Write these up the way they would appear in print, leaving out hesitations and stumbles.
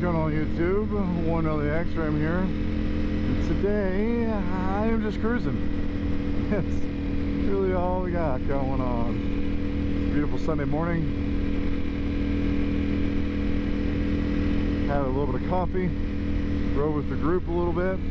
going on YouTube? One on the X Ram here. And today I am just cruising. That's really all we got going on. It's a beautiful Sunday morning. Had a little bit of coffee, rode with the group a little bit.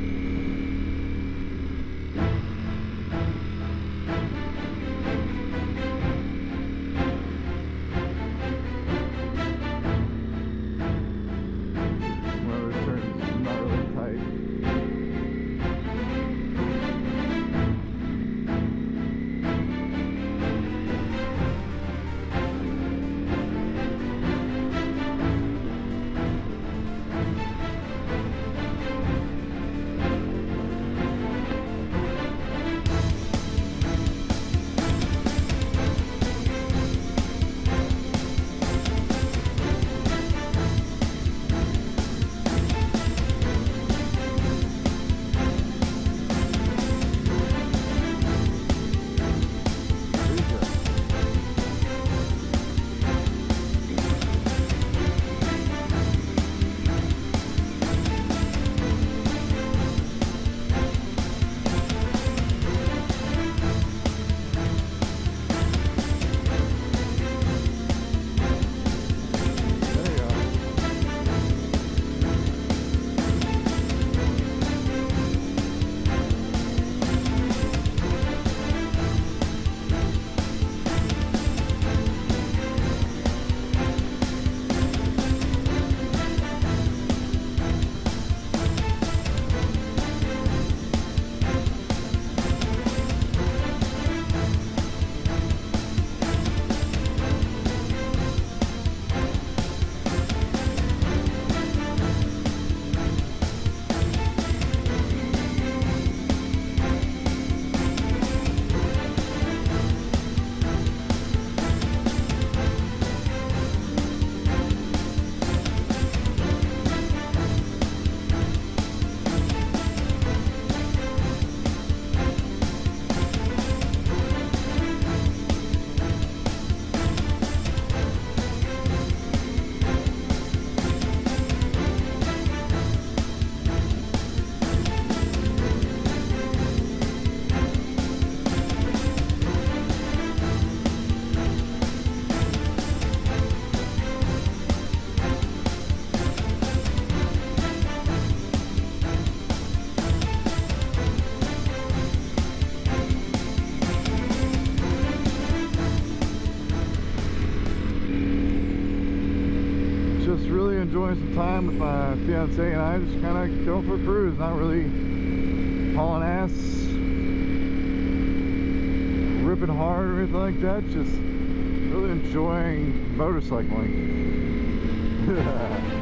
Really enjoying some time with my fiance and I, just kind of going for a cruise, not really hauling ass, ripping hard or anything like that, just really enjoying motorcycling.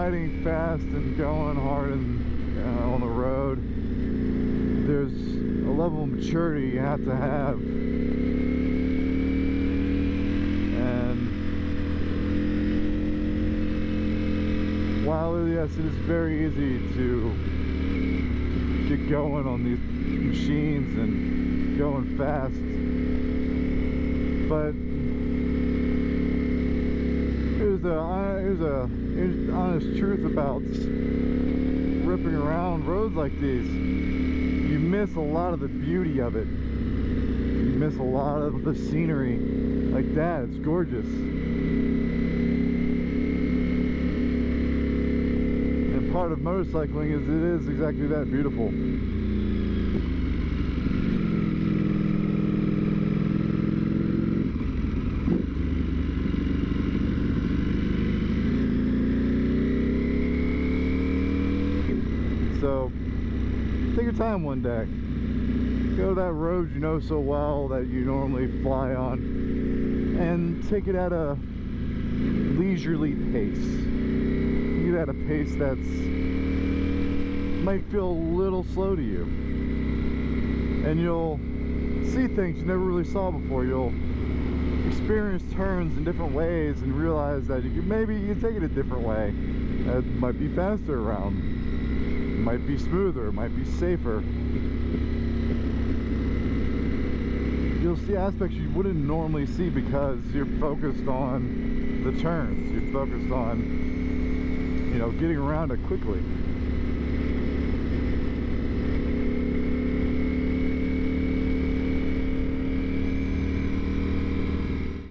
riding fast and going hard on the road, there's a level of maturity you have to have. And while yes, it is very easy to get going on these machines and going fast, but here's the honest truth about ripping around roads like these. You miss a lot of the beauty of it. You miss a lot of the scenery. Like that, it's gorgeous. And part of motorcycling is it is exactly that, beautiful. So take your time one day. Go to that road you know so well that you normally fly on and take it at a leisurely pace. Take it at a pace that's might feel a little slow to you. And you'll see things you never really saw before. You'll experience turns in different ways and realize that maybe you can take it a different way. It might be faster around. It might be smoother, it might be safer. You'll see aspects you wouldn't normally see because you're focused on the turns. You're focused on, you know, getting around it quickly.